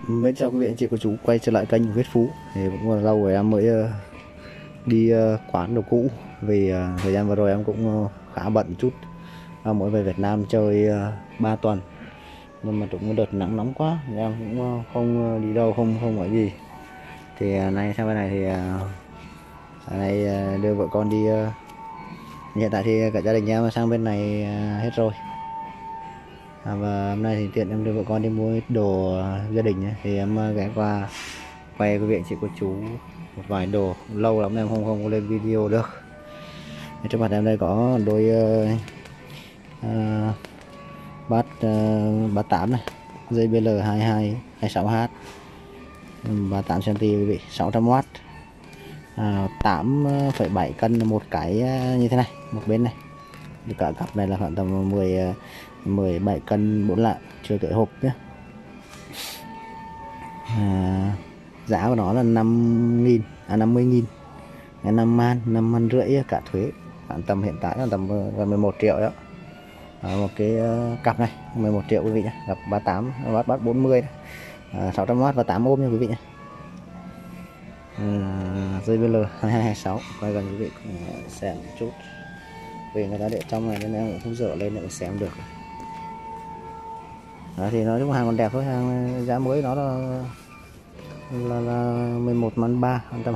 Mến chào quý vị anh chị cô chú quay trở lại kênh Viết Phú. Thì cũng còn lâu rồi em mới đi quán đồ cũ. Vì thời gian vừa rồi em cũng khá bận chút. Em mới về Việt Nam chơi 3 tuần. Nhưng mà cũng đợt nắng nóng quá nên em cũng không đi đâu, không ở gì. Thì nay sang bên này thì nay đưa vợ con đi. Hiện tại thì cả gia đình em sang bên này hết rồi. Và hôm nay thì tiện em đưa vợ con đi mua ít đồ gia đình ấy. Thì em ghé qua quay quý vị anh chị cô chú một vài đồ, lâu lắm em không lên video được. Trước mặt em đây có đôi bát 38 này, dây BL22 26H 38 cm quý vị, 600W, 8,7 cân một cái như thế này, một bên này. Cả cặp này là khoảng tầm 17 cân 4 lạng, chưa kể hộp nhé. Giá của nó là 50.000, 50.000, 5 man rưỡi cả thuế, khoảng tầm hiện tại là tầm gần 11 triệu đó. Một cái cặp này 11 triệu quý vị nhé, cặp 38 bát 40 600W và 8 ôm nha quý vị nhé. Dây BL 2226 quay gần quý vị xem một chút, vì người ta để trong này nên em cũng không dở lên để mà xem được. Đó, thì nói chung hàng còn đẹp thôi, hàng giá mới nó là 11 man 3, tầm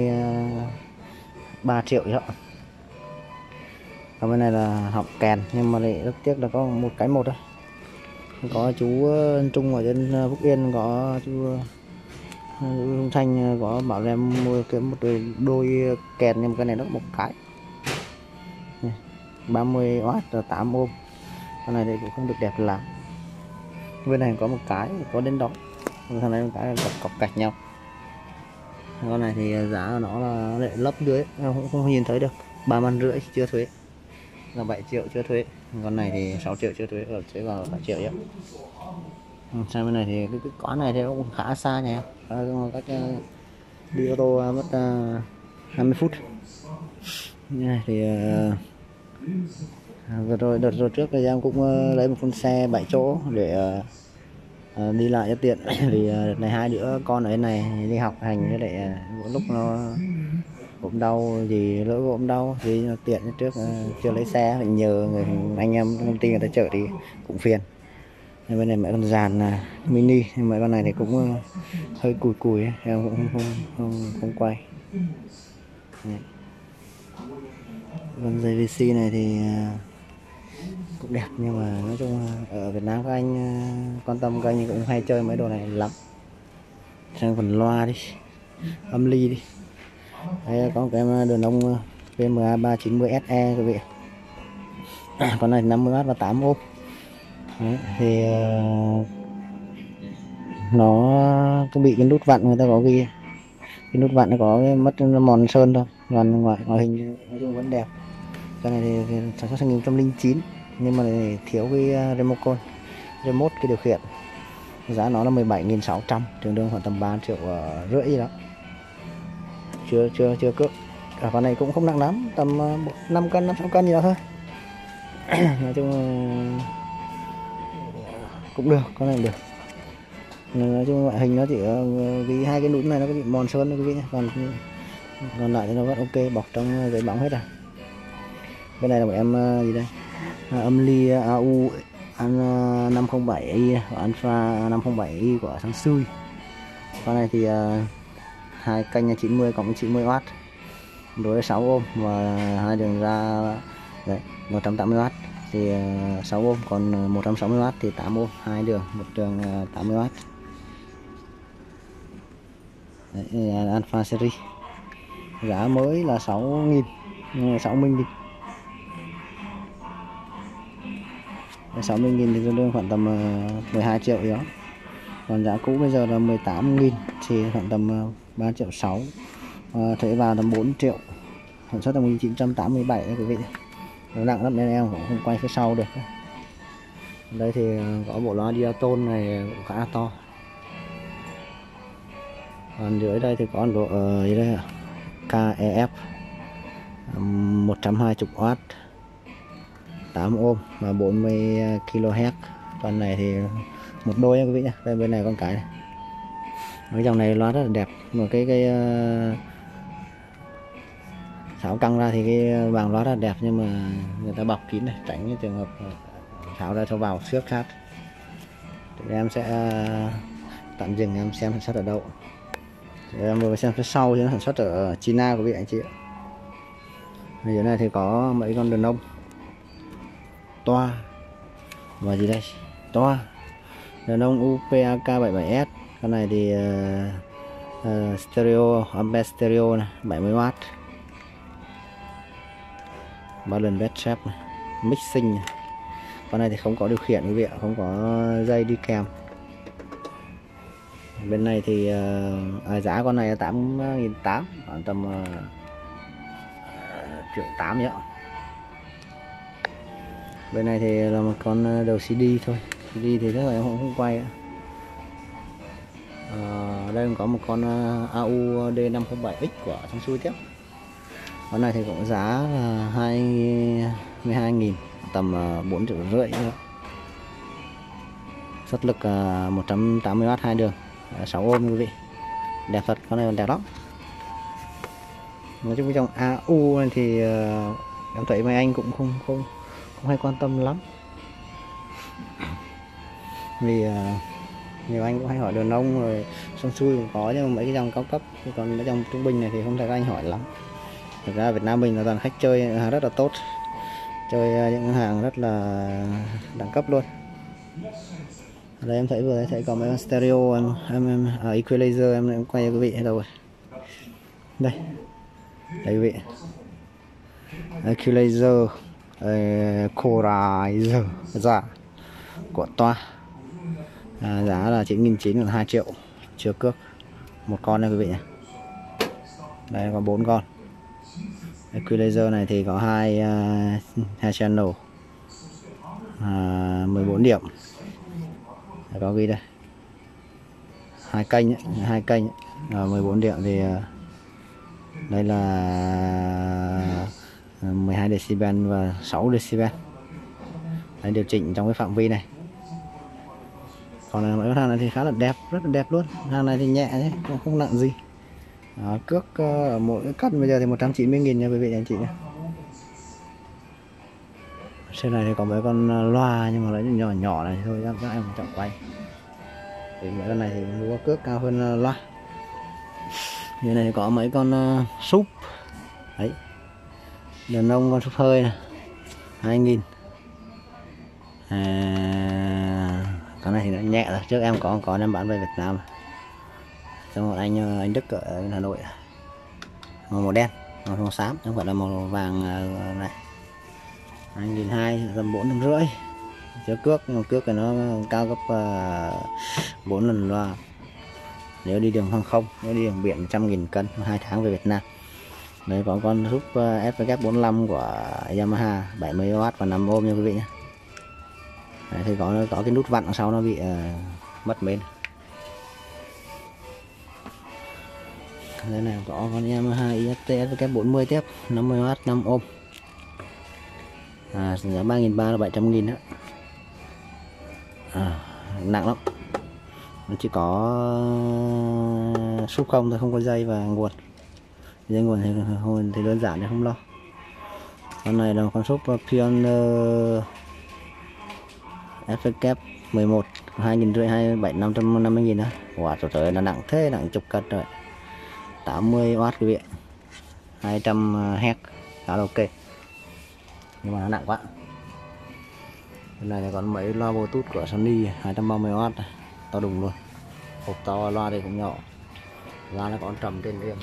23 triệu vậy. Ở bên này là học kèn, nhưng mà lại rất tiếc là có một cái một thôi. Có chú Trung ở trên Phúc Yên, có chú Thanh có bảo em mua kiếm một đôi kèn, nhưng mà cái này nó có một cái 30W là 8 ôm. Con này thì cũng không được đẹp lắm. Bên này có một cái có đến đó, thằng này một cái cọc cạch nhau. Con này thì giá của nó là lại lấp dưới, em không nhìn thấy được. 3 man rưỡi chưa thuế, là 7 triệu chưa thuế. Con này thì 6 triệu chưa thuế, ở sẽ vào 7 triệu nhé. Sang bên này thì cái quán này thì cũng khá xa nha em, cách đi ô tô mất 20 phút. Như này thì đợt rồi trước thì em cũng lấy một con xe 7 chỗ để đi lại cho tiện. Vì đợt này hai đứa con ở đây này đi học hành, với lại mỗi lúc nó ốm đau gì, lỡ ốm đau thì tiện. Trước chưa lấy xe phải nhờ người anh em công ty người ta chở thì cũng phiền. Bên này mấy con dàn mini, nhưng mấy con này thì cũng hơi cùi ấy. Em cũng không quay. Con dây VC này thì cũng đẹp, nhưng mà nói chung ở Việt Nam các anh quan tâm, các anh cũng hay chơi mấy đồ này lắm. Sang phần loa đi, âm ly đi. Đây có một cái đường ống PMA 390 SE quý vị. Con này 50W và 8 ôm. Đấy, thì nó cứ bị cái nút vặn, người ta có ghi cái nút vặn nó có cái mất, nó mòn sơn thôi, còn ngoại hình nói chung vẫn đẹp. Cái này thì sản xuất 2009, nhưng mà thiếu cái remote cái điều khiển. Giá nó là 17.600, tương đương khoảng tầm 3 triệu rưỡi gì đó. Chưa cước. Cả con này cũng không nặng lắm, tầm 5 cân 5-6 cân gì đó thôi. Nói chung cũng được, con này được. Nói chung ngoại hình nó chỉ vì hai cái nút này nó có bị mòn sơn thôi quý vị nhé, còn lại thì nó vẫn ok, bọc trong giấy bóng hết rồi. Bên này là một em gì đây, âm ly AU 507i và Alpha 507i của thằng Sui. Con này thì hai kênh 90 cộng 90W, đối 6 ôm và hai đường ra đấy 180W thì 6 ôm, còn 160W thì 8 ôm, hai đường, một đường 80W. Đấy, Alpha series, giá mới là 6.000, 60.000. 60.000 thì tương đương khoảng tầm 12 triệu gì đó. Còn giá cũ bây giờ là 18.000 thì khoảng tầm 3 triệu 6, thuế vào tầm 4 triệu, sản xuất tầm 1987 quý vị. Nó nặng lắm nên em cũng không quay phía sau được. Đây thì có bộ loa diaton này cũng khá là to. Còn dưới đây thì có độ gì đây ạ, KEF 120W 8 ôm và 40 kHz. Con này thì một đôi nha quý vị nhé. Đây bên này con cái này. Cái dòng này loa rất là đẹp, mà cái tháo căng ra thì cái vàng loa rất là đẹp, nhưng mà người ta bọc kín này, tránh cái trường hợp tháo ra cho vào xước sát. Thì em sẽ tạm dừng em xem sản xuất ở đâu. Thì em vừa xem phía sau thì nó sản xuất ở China của vị anh chị ạ. Ở dưới này thì có mấy con đàn ông toa và gì đây, toa đàn ông UPAK 77S. Con này thì stereo, ampere stereo này, 70W, balance bed shape này, mixing này. Con này thì không có điều khiển quý vị ạ, không có dây đi kèm. Bên này thì giá con này là 8.800, khoảng tầm 1.8 triệu ạ. Bên này thì là một con đầu CD thôi, CD thì rất là em không quay ạ. Đây có một con AU D507X của Samsung tiếp. Con này thì cũng giá là 22.000, tầm 4,5 triệu nữa. Xuất lực 180W 2 đường, 6 ôm quý vị. Đẹp thật, con này còn đẹp lắm. Nói chung cái dòng AU này thì em thấy mấy anh cũng không hay quan tâm lắm. Vì nhiều anh cũng hay hỏi đàn ông rồi Samsung cũng có, nhưng mà mấy cái dòng cao cấp, còn mấy dòng trung bình này thì không thấy các anh hỏi lắm. Thực ra Việt Nam mình là toàn khách chơi hàng rất là tốt, chơi những hàng rất là đẳng cấp luôn. Ở đây em thấy vừa thấy có mấy con stereo em equalizer em quay cho quý vị đâu rồi. Đây quý vị, equalizer Core ra của toa, giá là 9.900, là 2 triệu chưa cước một con này quý vị nhé. Đây có 4 con. Equalizer này thì có hai channel, 14 điểm. Đây, có ghi đây 2 kênh 14 điểm thì đây là 12 decibel và 6 decibel. Đây, điều chỉnh trong cái phạm vi này. Còn mấy con hàng này thì khá là đẹp, rất là đẹp luôn. Hàng này thì nhẹ nhé, cũng không nặng gì. Cước mỗi cân bây giờ thì 190.000 nha quý vị anh chị nhé. Trên này thì có mấy con loa, nhưng mà lấy nhỏ nhỏ này thôi, các em chọn quay. Thì mấy con này thì mua cước cao hơn loa. Như này thì có mấy con súp đấy, đàn ông con súp hơi này 2.000. Con này thì nó nhẹ rồi, trước em có em bán về Việt Nam. Cho một anh Đức ở Hà Nội, màu đen, màu xám, không phải là màu vàng này. 2.200, tầm 4,5 chứa cước, nhưng mà cước thì nó cao gấp 4 lần loa. Nếu đi đường hàng không, nếu đi đường biển 100.000 cân, 2 tháng về Việt Nam. Đấy, có con súp FK45 của Yamaha 70W và 5 ôm nha quý vị nhé. Đấy, thì có cái nút vặn ở sau nó bị mất mến. Đây này có con Yamaha IST FK40 tiếp, 50W 5 ôm. Giá 3.300 là 700.000 đó. Nặng lắm. Nó chỉ có súp không thôi, không có dây và nguồn. Dây nguồn thì đơn giản, thì không lo. Con này là con súp Pioneer FK 11 2.500, 550.000 đó. Wow, trời ơi, nó nặng thế, nặng chục cân rồi. 80W quý vị, 200 Hz, khá là ok, nhưng mà nó nặng quá. Cái này là còn mấy loa Bluetooth của Sony 230W này, to đùng luôn. Hộp to, loa đây cũng nhỏ, loa nó còn trầm trên riêng.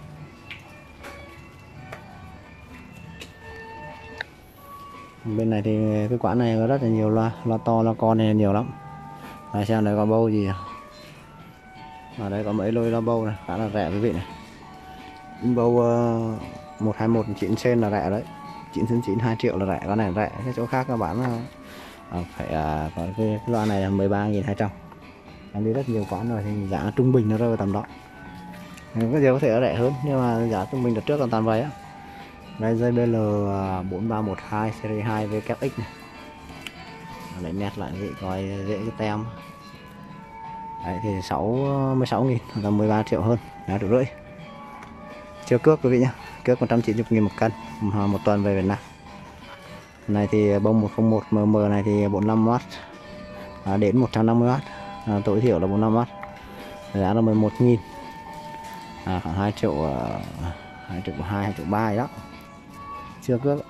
Bên này thì cái quán này có rất là nhiều loa to, loa con này nhiều lắm. Đây xem đây có bâu gì à? Ở đây có mấy lôi loa bâu này, khá là rẻ quý vị này. Bâu 1219 sen là rẻ đấy, 999 2 triệu là rẻ, con này rẻ. Cái chỗ khác các bạn phải có cái loa này là 13.200. Em đi rất nhiều quán rồi thì giá trung bình nó rơi vào tầm đó. Cái gì có thể rẻ hơn, nhưng mà giá trung bình đợt trước còn toàn vậy á. Đây JBL 4312 series 2 VKX này. Lấy nét lại vị coi dễ cái tem. Đấy thì 16.000 là 13 triệu hơn, 13 triệu rưỡi. Chưa cước quý vị nhé, cước 190.000 một cân, một tuần về Việt Nam. Này thì bông 101 mm này thì 45W đến 150W, tối thiểu là 45W, giá là 11.000, khoảng 2 triệu 2 triệu 2, 2 triệu 3 đó, chưa cước.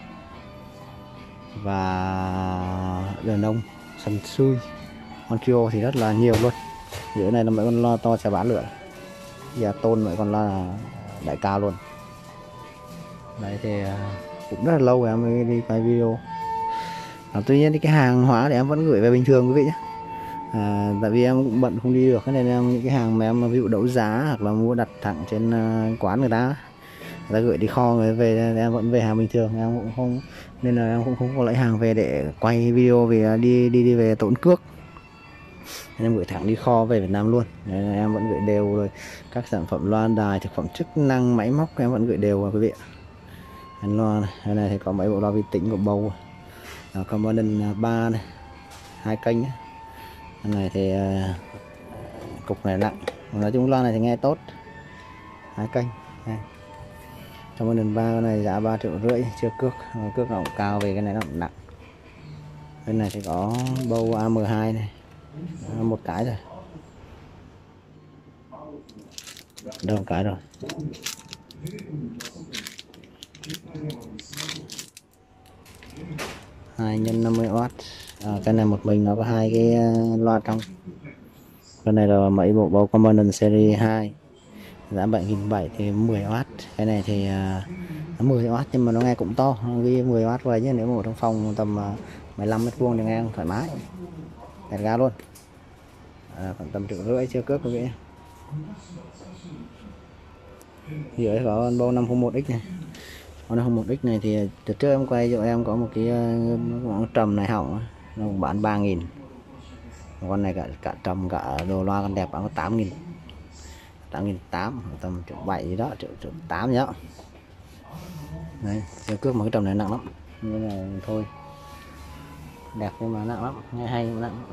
Và đàn ông sần sui Montreal thì rất là nhiều luôn. Dưới này là mấy con lo to chả bán lửa, giờ tôn mấy con là đại cao luôn. Đấy thì cũng rất là lâu rồi em mới đi quay video. Tuy nhiên thì cái hàng hóa thì em vẫn gửi về bình thường quý vị nhé. Tại vì em cũng bận không đi được, nên em những cái hàng mà em ví dụ đấu giá hoặc là mua đặt thẳng trên quán người ta gửi đi kho người về, em vẫn về hàng bình thường, em cũng không, nên là em cũng không có lấy hàng về để quay video, vì đi về tốn cước, nên em gửi thẳng đi kho về Việt Nam luôn. Nên em vẫn gửi đều rồi, các sản phẩm loa đài, thực phẩm chức năng, máy móc em vẫn gửi đều quý vị ạ. Loa này thì có mấy bộ loa vi tính của bầu, Component 3 này, 2 kênh này. Này thì cục này nặng, nói chung loa này thì nghe tốt, 2 kênh này. Component 3 này giá 3 triệu rưỡi, chưa cước, cước nó cũng cao, về cái này nó cũng nặng. Bên này thì có bầu AM2 này, một cái rồi, đâu một cái rồi. 2 x 50W. Cái này một mình nó có 2 cái loa trong. Cái này là mấy bộ bầu Component series 2, giá 7.700 thì 10W. Cái này thì 10W nhưng mà nó nghe cũng to, nó ghi 10W vậy, chứ nếu mà ở trong phòng tầm 15 m² thì nghe thoải mái, đẹp ga luôn. Khoảng tầm 1,5 triệu chưa cước quý vị. Dưới có con bầu 501X này. Con 501X này thì từ trước em quay cho em có một cái trầm này hỏng, nó bán 3.000. Con này cả trầm cả đồ loa con đẹp bán có 8.000, 8.800, tầm 1,7 gì đó, 1,8 gì đó. Đây, chưa cước, mà cái trầm này nặng lắm, nên là thôi, đẹp nhưng mà nặng lắm, nghe hay nhưng mà nặng.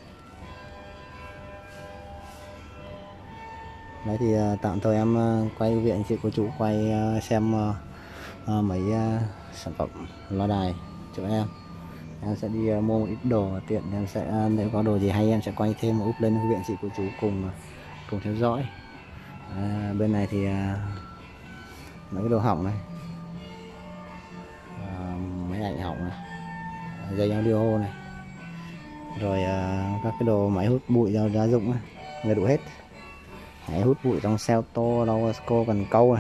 Đấy thì tạm thời em quay viện chị cô chú quay xem mấy sản phẩm loa đài chỗ em sẽ đi mua một ít đồ tiện, em sẽ nếu có đồ gì hay em sẽ quay thêm và up lên viện chị cô chú cùng theo dõi. Bên này thì mấy cái đồ hỏng này, máy ảnh hỏng này, dây audio này, rồi các cái đồ máy hút bụi gia dụng này, người đủ hết. Máy hút bụi trong xe ô tô, Lowasco cần câu này.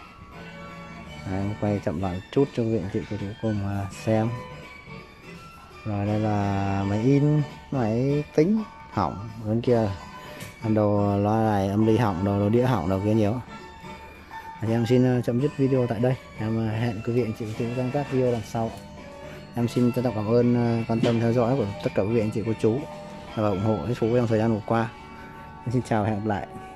Em quay chậm lại chút cho viện chị của chú cùng xem. Rồi đây là máy in, máy tính hỏng, bên kia đồ loa đài âm ly hỏng, đồ đĩa hỏng, đồ kia nhiều. Thì em xin chấm dứt video tại đây, em hẹn quý vị anh chị trong các video lần sau. Em xin trân trọng cảm ơn quan tâm theo dõi của tất cả quý vị anh chị cô chú và ủng hộ Viết Phú trong thời gian vừa qua. Em xin chào và hẹn gặp lại.